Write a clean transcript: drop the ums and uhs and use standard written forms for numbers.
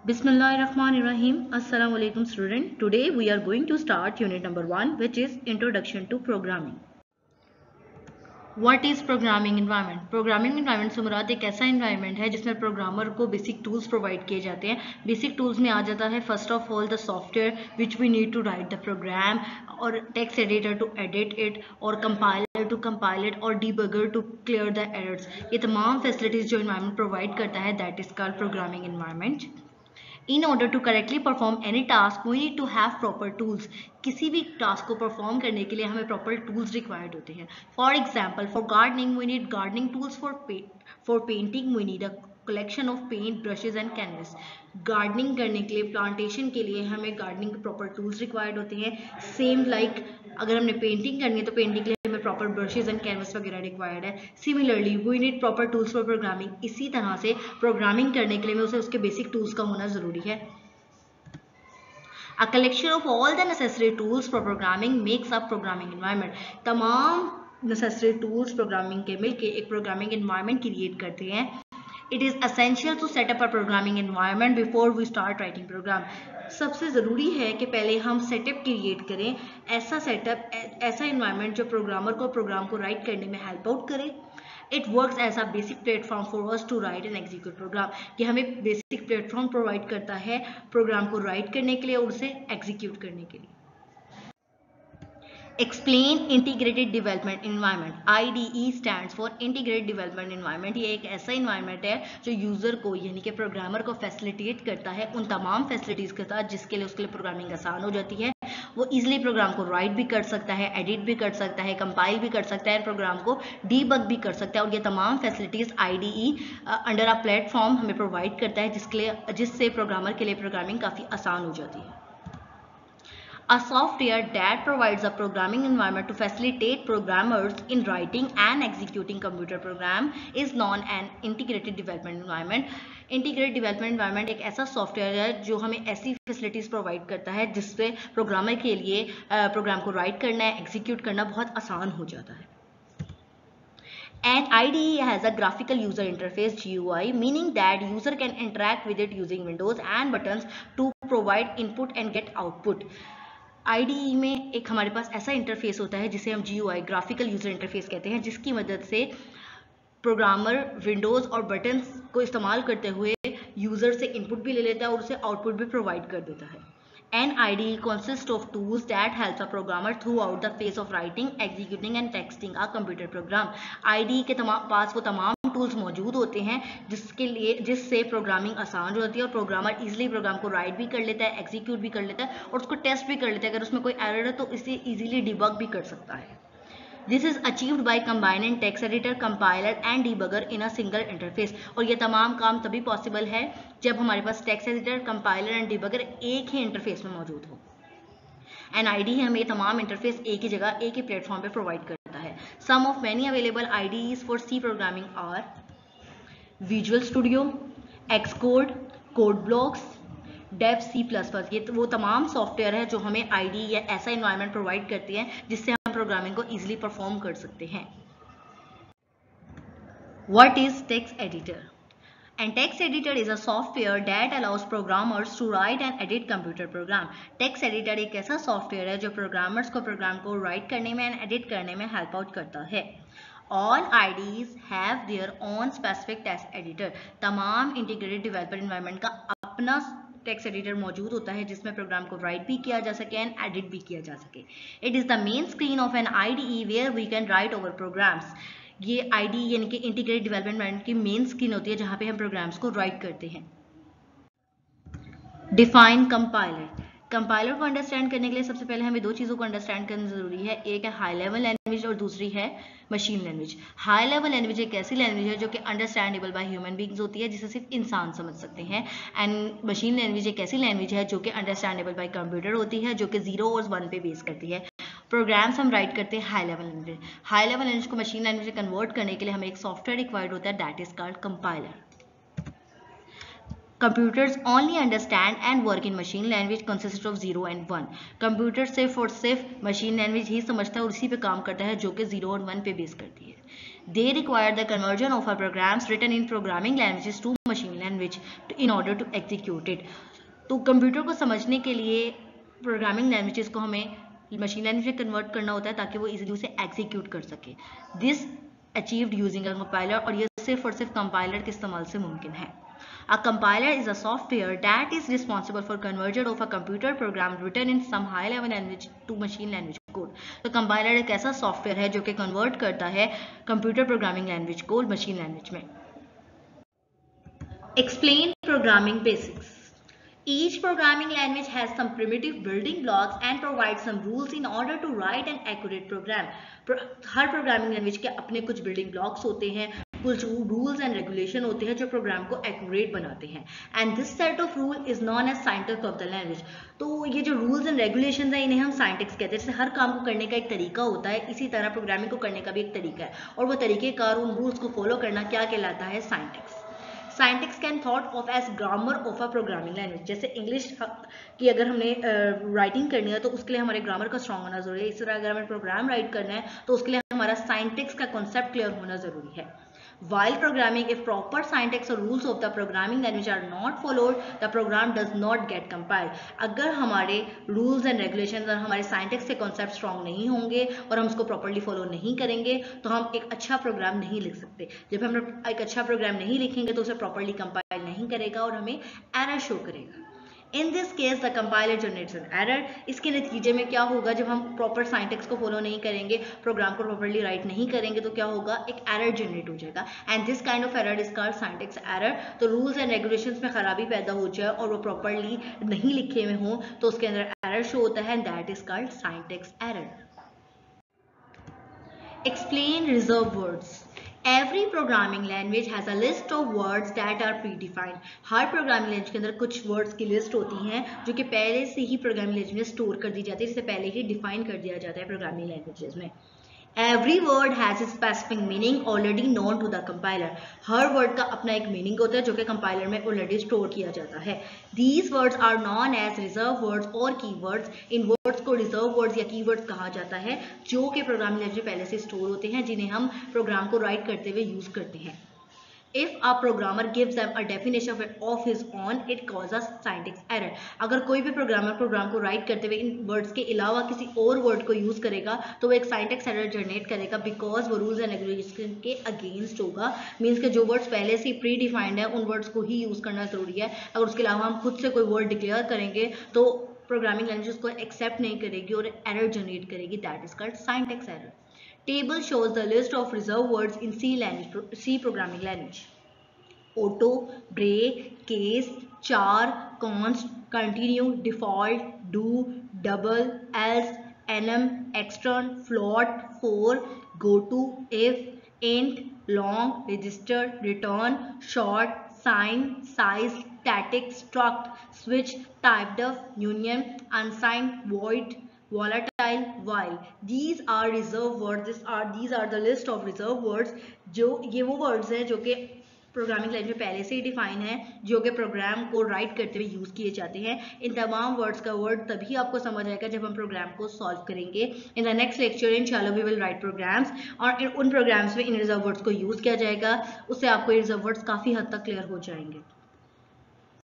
Bismillahirrahmanirrahim. Assalamu alaikum student. Today we are going to start unit number 1, which is Introduction to Programming. What is programming environment? Programming environment से मुराद एक ऐसा environment है जिसमें programmer को basic tools provide किए जाते हैं. Basic tools में आ जाता है first of all the software which we need to write the program, और text editor to edit it, और कंपाइलर टू कंपाइल इट, और debugger to clear the errors. ये तमाम फैसिलिटीज जो environment प्रोवाइड करता है that is called programming environment. In order to correctly perform any task, we need to have proper tools. किसी भी task को perform करने के लिए हमें प्रॉपर टूल्स रिक्वायर्ड होते हैं. For example, for gardening we need gardening tools. For painting we need a collection of paint brushes and canvas. Gardening करने के लिए, प्लांटेशन के लिए हमें गार्डनिंग के प्रॉपर टूल्स रिक्वायर्ड होते हैं. सेम लाइक अगर हमने पेंटिंग करनी है तो पेंटिंग के लिए हमें प्रॉपर ब्रशेज एंड कैनवस वगैरह रिक्वायर्ड है. Similarly we need proper tools for programming. इसी तरह से प्रोग्रामिंग करने के लिए उसे उसके बेसिक टूल्स का होना जरूरी है. A collection of all the necessary tools for programming makes up programming environment. तमाम necessary tools प्रोग्रामिंग के मिलके एक प्रोग्रामिंग environment क्रिएट करते हैं. It is essential to set up a programming environment before we start writing program. सबसे ज़रूरी है कि पहले हम सेटअप क्रिएट करें, ऐसा सेटअप, ऐसा environment जो प्रोग्रामर को प्रोग्राम को राइट करने में हेल्प आउट करे. It works as a basic platform for us to write and execute program. कि हमें बेसिक प्लेटफॉर्म प्रोवाइड करता है प्रोग्राम को राइट करने के लिए और उसे एग्जीक्यूट करने के लिए. Explain Integrated Development Environment. IDE stands for Integrated Development Environment. ये एक ऐसा environment है जो यूजर को यानी कि प्रोग्रामर को फैसिलिटेट करता है उन तमाम फैसिलिटीज के साथ जिसके लिए उसके लिए प्रोग्रामिंग आसान हो जाती है. वो इजिली प्रोग्राम को राइट भी कर सकता है, एडिट भी कर सकता है, कंपाइल भी कर सकता है, प्रोग्राम को डीबग भी कर सकता है. और ये तमाम facilities IDE under a platform हमें प्रोवाइड करता है जिससे प्रोग्रामर के लिए प्रोग्रामिंग काफ़ी आसान हो जाती है. A software that provides a programming environment to facilitate programmers in writing and executing computer program is known as integrated development environment. Integrated development environment एक ऐसा सॉफ्टवेयर है जो हमें ऐसी फैसिलिटीज प्रोवाइड करता है जिससे प्रोग्रामर के लिए प्रोग्राम को राइट करना है, एग्जीक्यूट करना बहुत आसान हो जाता है. An IDE has a graphical user interface GUI, meaning that user can interact with it using windows and buttons to provide input and get output. IDE में एक हमारे पास ऐसा इंटरफेस होता है जिसे हम GUI ग्राफिकल यूजर इंटरफेस कहते हैं, जिसकी मदद से प्रोग्रामर विंडोज और बटन्स को इस्तेमाल करते हुए यूजर से इनपुट भी ले लेता है और उसे आउटपुट भी प्रोवाइड कर देता है. An IDE consists of tools that helps a programmer throughout the phase of writing, executing and texting a computer program. IDE के पास वो तमाम टूल्स मौजूद होते हैं जिससे प्रोग्रामिंग आसान हो जाती है और प्रोग्रामर इजीली प्रोग्राम को राइट भी कर लेता है, एग्जीक्यूट भी कर लेता है और उसको टेस्ट भी कर लेता है. अगर उसमें कोई एरर है तो इसे इजीली डिबग भी कर सकता है. This is achieved by combining text editor, compiler and debugger in a single interface. और ये तमाम काम तभी पॉसिबल है जब हमारे पास text editor, compiler and debugger एक ही इंटरफेस में मौजूद हो. एंड IDE हमें ये तमाम इंटरफेस एक ही जगह, एक ही प्लेटफॉर्म पे प्रोवाइड करता है. Some of many available IDEs for C programming are Visual Studio, Xcode, Codeblocks, Dev C++. ये तो वो तमाम सॉफ्टवेयर है जो हमें IDE या ऐसा इन्वायरमेंट प्रोवाइड करती है जिससे हम प्रोग्रामिंग को इजीली परफॉर्म कर सकते हैं. What is text editor? And text editor is a software that allows programmers to write and edit computer program. Text editor एक ऐसा सॉफ्टवेयर है जो प्रोग्रामर्स को प्रोग्राम को राइट करने में एंड एडिट करने में हेल्प आउट करता है. All IDEs have their own specific text editor. तमाम integrated development environment का अपना टेक्स्ट एडिटर मौजूद होता है जिसमें प्रोग्राम को राइट भी किया जा सके एंड एडिट भी किया जा सके. It is the main screen of an IDE where we can write over programs. ये IDE यानी कि इंटीग्रेटेड डेवलपमेंट की मेन स्क्रीन होती है जहाँ पे हम प्रोग्राम्स को राइट करते हैं. Define compiler. कंपाइलर को अंडरस्टैंड करने के लिए सबसे पहले हमें दो चीज़ों को अंडरस्टैंड करना जरूरी है. एक है हाई लेवल लैंग्वेज और दूसरी है machine language. High level language एक ऐसी लैंग्वेज है जो कि अंडरस्टैंडेबल बाय ह्यूमन बीइंग्स होती है जिसे सिर्फ इंसान समझ सकते हैं. एंड मशीन लैंग्वेज एक ऐसी लैंग्वेज है जो कि अंडरस्टैंडेबल बाय कंप्यूटर होती है जो कि 0 और 1 पे बेस करती है. प्रोग्राम्स हम राइट करते हैं high level language. High level language को मशीन लैंग्वेज में कन्वर्ट करने के लिए हमें एक सॉफ्टवेयर रिक्वायर्ड होता है that is called compiler. Computers only understand and work in machine language consists of 0 and 1. Computer सिर्फ और सिर्फ मशीन लैंग्वेज ही समझता है और उसी पे काम करता है जो कि 0 और 1 पे बेस करती है. They require the conversion of our programs written in programming languages to machine language in order to execute it. तो कंप्यूटर को समझने के लिए प्रोग्रामिंग लैंग्वेजेस को हमें मशीन लैंग्वेज में कन्वर्ट करना होता है ताकि वो इजीली उसे एग्जीक्यूट कर सके. This achieved using a compiler, और ये सिर्फ और सिर्फ कंपाइलर के इस्तेमाल से मुमकिन है. A compiler is a software that is responsible for conversion of a computer program written in some high level language to machine language code. तो कंपाइलर एक ऐसा सॉफ्टवेयर है जो कि कन्वर्ट करता है कंप्यूटर प्रोग्रामिंग लैंग्वेज को मशीन लैंग्वेज में. Explain programming basics. Each programming language has some primitive building blocks and provides some rules in order to write an accurate program. हर प्रोग्रामिंग लैंग्वेज के अपने कुछ बिल्डिंग ब्लॉक्स होते हैं, कुछ rules and regulation होते हैं जो प्रोग्राम को एक्यूरेट बनाते हैं. And this set of rule is known as syntax of the language. तो ये जो रूल्स एंड रेगुलेशन है इन्हें हम साइंटिक्स कहते हैं. जैसे हर काम को करने का एक तरीका होता है, इसी तरह प्रोग्रामिंग को करने का भी एक तरीका है, और वो तरीकेकार उन रूल्स को फॉलो करना क्या कहलाता है? Syntax. Syntax can thought of as grammar of a programming language. जैसे इंग्लिश की अगर हमने राइटिंग करनी है तो उसके लिए हमारे ग्रामर का स्ट्रॉन्ग होना जरूरी है. इसी तरह अगर हमें प्रोग्राम राइट करना है तो उसके लिए हमारा साइंटिक्स का कॉन्सेप्ट क्लियर होना जरूरी है. While programming, if proper syntax or rules of the programming language are not followed, the program does not get compiled. अगर हमारे rules and regulations और हमारे syntax के concept strong नहीं होंगे और हम उसको properly follow नहीं करेंगे तो हम एक अच्छा प्रोग्राम नहीं लिख सकते. जब हम एक अच्छा प्रोग्राम नहीं लिखेंगे तो उसे properly compile नहीं करेगा और हमें error शो करेगा. In this case, the compiler generates an error. इसके नतीजे में क्या होगा? जब हम प्रॉपर साइंटेक्स को फॉलो नहीं करेंगे, प्रोग्राम को प्रॉपरली राइट नहीं करेंगे तो क्या होगा? एक एरर जनरेट हो जाएगा. And this kind of error is called syntax error. तो रूल्स एंड रेगुलेशंस में खराबी पैदा हो जाए और वो प्रॉपरली नहीं लिखे हुए हों तो उसके अंदर एरर शो होता है, and that is called syntax error. Explain reserved words. Every programming language has a list of words that are predefined. हर प्रोग्रामिंग लैंग्वेज के अंदर कुछ वर्ड्स की लिस्ट होती हैं जो कि पहले से ही प्रोग्रामिंग लैंग्वेज में स्टोर कर दी जाती है, जिसे पहले ही डिफाइन कर दिया जाता है प्रोग्रामिंग लैंग्वेजेस में. Every word has a specific meaning already known to the compiler. हर वर्ड का अपना एक मीनिंग होता है जो कि कंपाइलर में ऑलरेडी स्टोर किया जाता है. These words are known as reserved words और keywords. इन वर्ड्स को रिजर्व वर्ड्स या कीवर्ड्स कहा जाता है जो कि प्रोग्रामिंग लैंग्वेज में पहले से स्टोर होते हैं, जिन्हें हम प्रोग्राम को राइट करते हुए यूज करते हैं. If a programmer gives them a definition of his own, it causes syntax error. अगर कोई भी प्रोग्रामर प्रोग्राम को राइट करते हुए इन वर्ड्स के अलावा किसी और वर्ड को यूज करेगा तो वो एक साइंटेक्स एरर जनरेट करेगा, बिकॉज वो रूल्स एंड रेगुलेशन के अगेंस्ट होगा. मीन्स के जो वर्ड्स पहले से प्री डिफाइंड है उन वर्ड्स को ही यूज करना जरूरी है. अगर उसके अलावा हम खुद से कोई वर्ड डिक्लेयर करेंगे तो प्रोग्रामिंग लैंग्वेज उसको एक्सेप्ट नहीं करेगी और एरर जनरेट करेगी. That is called syntax error. Table shows the list of reserved words in C programming language. Auto, break, case, char, const, continue, default, do, double, else, enum, extern, float, for, goto, if, int, long, register, return, short, sign, size, static, struct, switch, typedef, union, unsigned, void, volatile, while. These are reserved words. These are the list of reserved words. जो ये वो words हैं जो कि programming language में पहले से ही define है, जो कि प्रोग्राम को राइट करते हुए यूज किए जाते हैं. इन तमाम वर्ड्स का वर्ड तभी आपको समझ आएगा जब हम प्रोग्राम को सॉल्व करेंगे. इन द नेक्स्ट लेक्चर इंशाल्लाह वी विल राइट प्रोग्राम्स, और उन प्रोग्राम्स में इन रिजर्व वर्ड्स को यूज किया जाएगा. उससे आपको रिजर्व वर्ड्स काफी हद तक क्लियर हो जाएंगे.